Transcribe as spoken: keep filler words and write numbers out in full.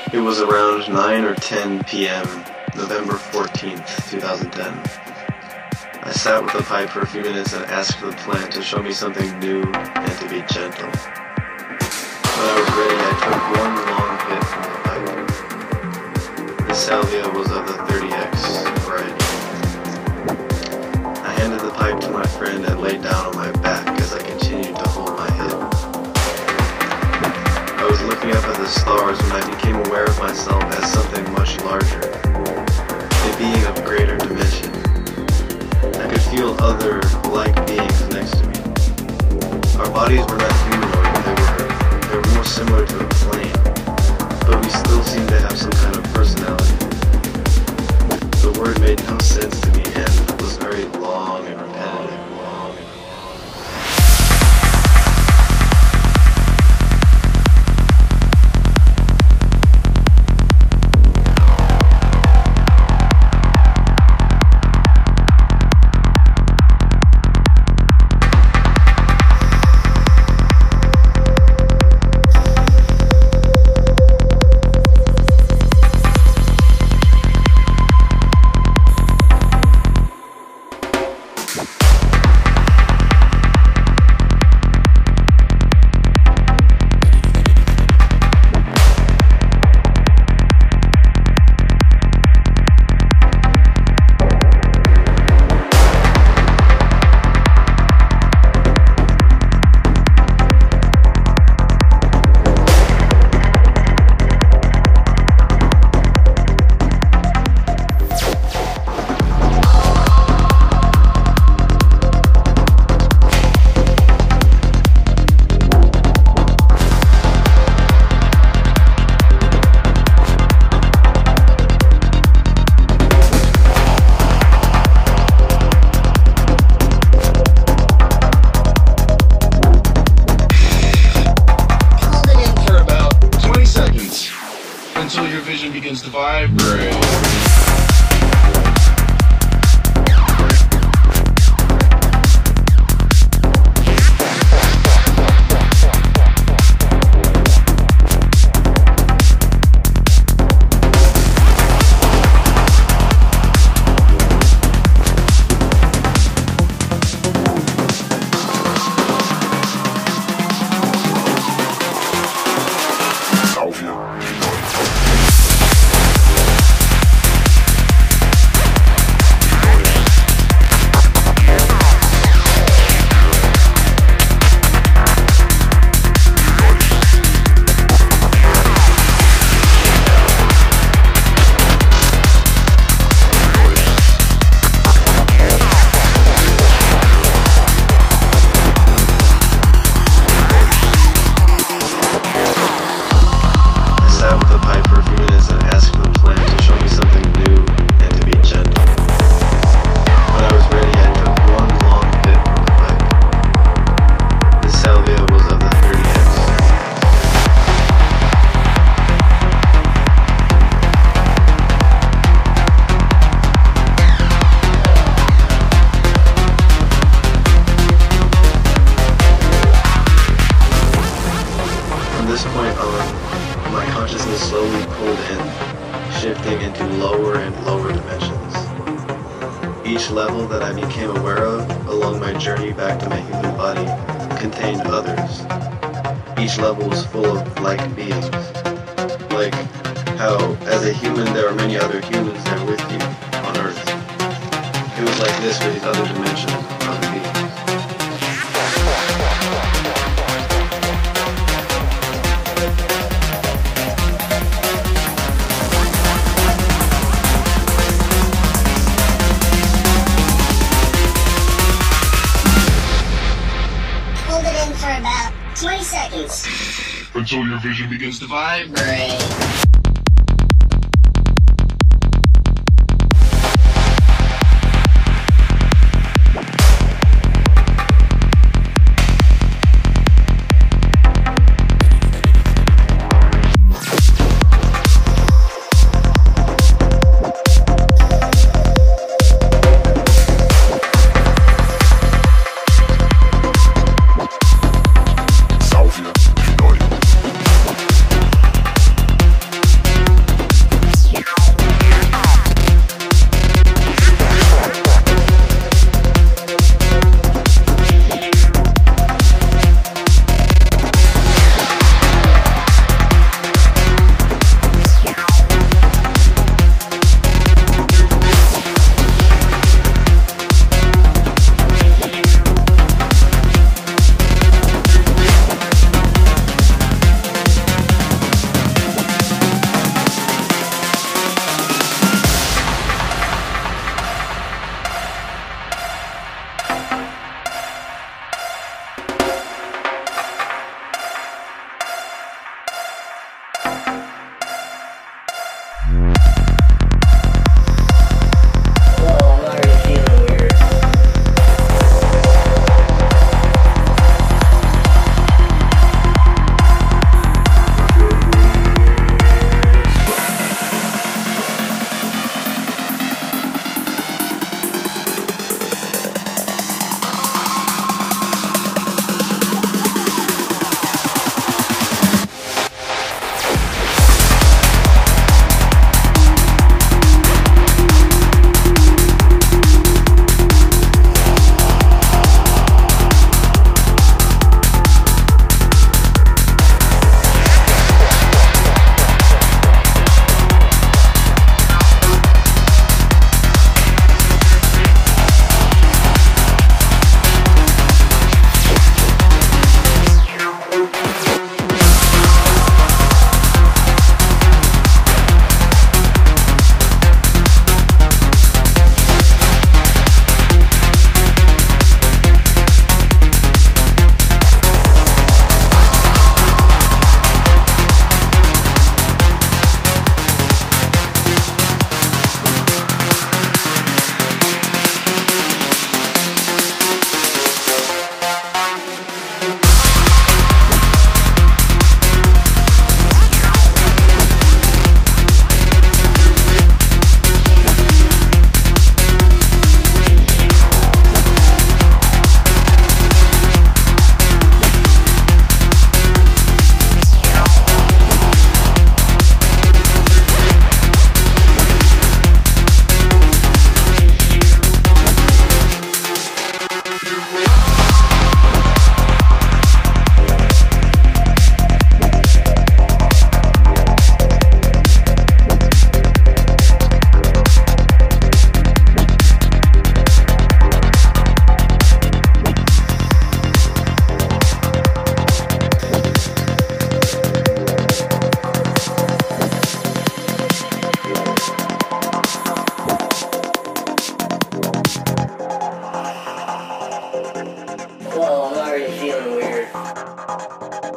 It was around nine or ten p m, November fourteenth, twenty ten. I sat with the pipe for a few minutes and asked the plant to show me something new and to be gentle. When I was ready, I took one long hit from the pipe. The salvia was of the thirty X variety. I handed the pipe to my friend and laid down on my back as I continued to hold my hit. I was looking up at the stars when I became aware of myself as something much larger, a being of greater dimension. I could feel other like beings next to me. Our bodies were not humanoid, they were, they were more similar to a plane, but we still seemed to have some kind of personality. The word made no sense to me and was very long and repetitive. Begins to vibrate. Slowly pulled in, shifting into lower and lower dimensions. Each level that I became aware of along my journey back to my human body contained others. Each level was full of like beings. Like how, as a human, there are many other humans there with you on Earth. It was like this for these other dimensions, other beings. For about twenty seconds. Until your vision begins to vibrate. feeling weird.